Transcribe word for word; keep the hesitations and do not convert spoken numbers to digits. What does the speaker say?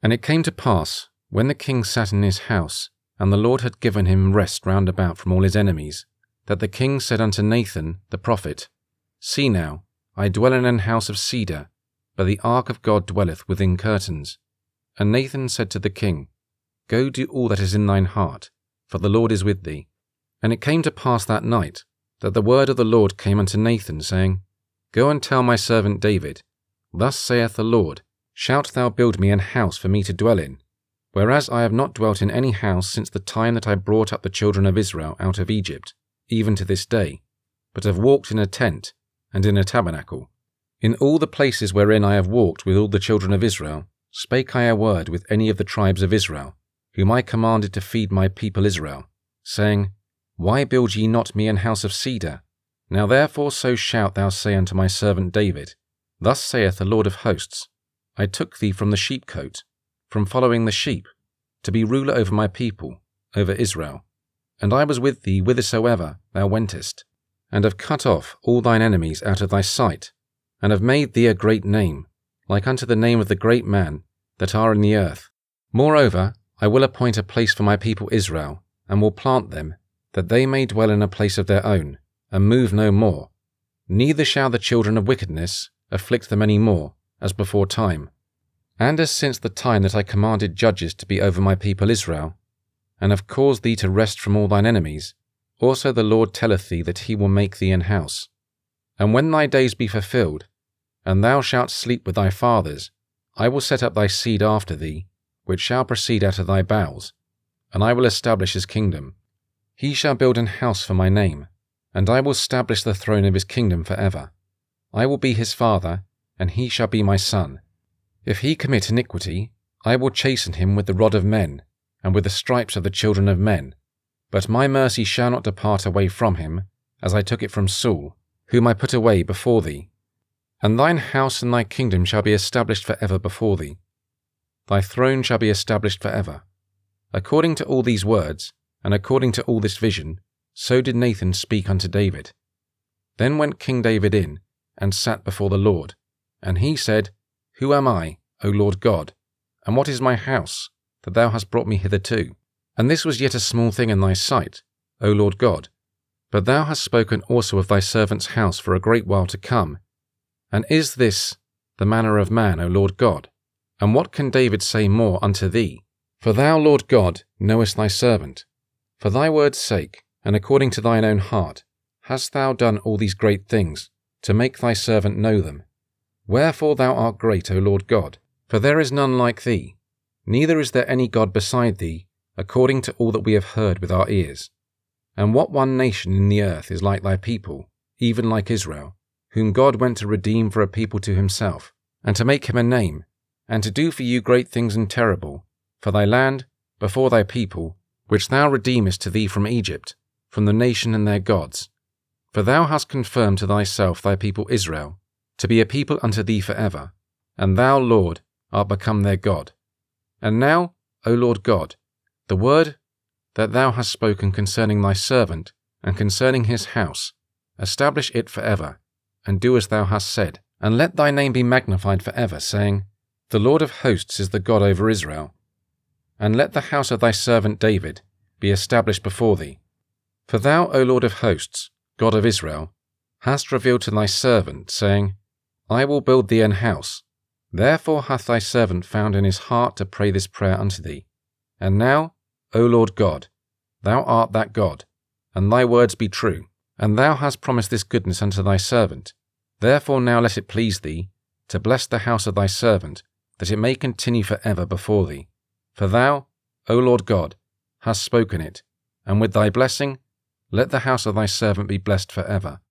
And it came to pass, when the king sat in his house, and the Lord had given him rest round about from all his enemies, that the king said unto Nathan the prophet, See now, I dwell in an house of cedar, but the ark of God dwelleth within curtains. And Nathan said to the king, Go do all that is in thine heart, for the Lord is with thee. And it came to pass that night, that the word of the Lord came unto Nathan, saying, Go and tell my servant David, Thus saith the Lord, Shalt thou build me an house for me to dwell in? Whereas I have not dwelt in any house since the time that I brought up the children of Israel out of Egypt, even to this day, but have walked in a tent, and in a tabernacle. In all the places wherein I have walked with all the children of Israel, spake I a word with any of the tribes of Israel, whom I commanded to feed my people Israel, saying, Why build ye not me an house of cedar? Now therefore so shalt thou say unto my servant David, Thus saith the Lord of hosts, I took thee from the sheepcote, from following the sheep, to be ruler over my people, over Israel. And I was with thee whithersoever thou wentest, and have cut off all thine enemies out of thy sight, and have made thee a great name, like unto the name of the great men that are in the earth. Moreover, I will appoint a place for my people Israel, and will plant them, that they may dwell in a place of their own, and move no more. Neither shall the children of wickedness afflict them any more, as before time. And as since the time that I commanded judges to be over my people Israel, and have caused thee to rest from all thine enemies, also the Lord telleth thee that he will make thee an house. And when thy days be fulfilled, and thou shalt sleep with thy fathers, I will set up thy seed after thee, which shall proceed out of thy bowels, and I will establish his kingdom. He shall build an house for my name, and I will establish the throne of his kingdom for ever. I will be his father, and he shall be my son. If he commit iniquity, I will chasten him with the rod of men, and with the stripes of the children of men. But my mercy shall not depart away from him, as I took it from Saul, whom I put away before thee. And thine house and thy kingdom shall be established for ever before thee. Thy throne shall be established for ever. According to all these words, and according to all this vision, so did Nathan speak unto David. Then went King David in, and sat before the Lord. And he said, Who am I, O Lord God? And what is my house, that thou hast brought me hitherto? And this was yet a small thing in thy sight, O Lord God. But thou hast spoken also of thy servant's house for a great while to come. And is this the manner of man, O Lord God? And what can David say more unto thee? For thou, Lord God, knowest thy servant. For thy word's sake, and according to thine own heart, hast thou done all these great things, to make thy servant know them. Wherefore thou art great, O Lord God, for there is none like thee, neither is there any God beside thee, according to all that we have heard with our ears. And what one nation in the earth is like thy people, even like Israel, whom God went to redeem for a people to himself, and to make him a name, and to do for you great things and terrible, for thy land, before thy people, which thou redeemest to thee from Egypt, from the nation and their gods. For thou hast confirmed to thyself thy people Israel, to be a people unto thee for ever, and thou, Lord, art become their God. And now, O Lord God, the word that thou hast spoken concerning thy servant, and concerning his house, establish it for ever, and do as thou hast said, and let thy name be magnified for ever, saying, The Lord of hosts is the God over Israel. And let the house of thy servant David be established before thee. For thou, O Lord of hosts, God of Israel, hast revealed to thy servant, saying, I will build thee an house. Therefore hath thy servant found in his heart to pray this prayer unto thee. And now, O Lord God, thou art that God, and thy words be true, and thou hast promised this goodness unto thy servant. Therefore now let it please thee to bless the house of thy servant, that it may continue for ever before thee. For thou, O Lord God, hast spoken it, and with thy blessing let the house of thy servant be blessed for ever.